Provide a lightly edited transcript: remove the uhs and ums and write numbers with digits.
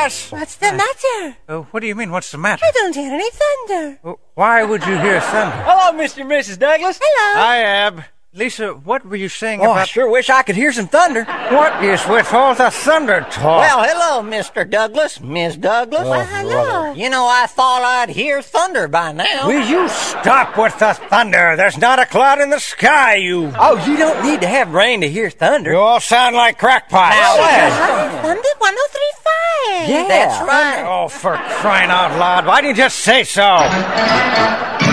Yes. What's the matter? What do you mean, what's the matter? I don't hear any thunder. Why would you hear thunder? Hello, Mr. and Mrs. Douglas. Hello. Hi, Ab. Lisa, what were you saying Oh, about... I sure wish I could hear some thunder. What is with all the thunder talk? Well, hello, Mr. Douglas, Miss Douglas. Well, hello. You know, I thought I'd hear thunder by now. Will you stop with the thunder? There's not a cloud in the sky, you... Oh, you don't need to have rain to hear thunder. You all sound like crackpots. Now, Hi, Thunder 103.5. Yeah. That's right. Oh, for crying out loud, why didn't you just say so?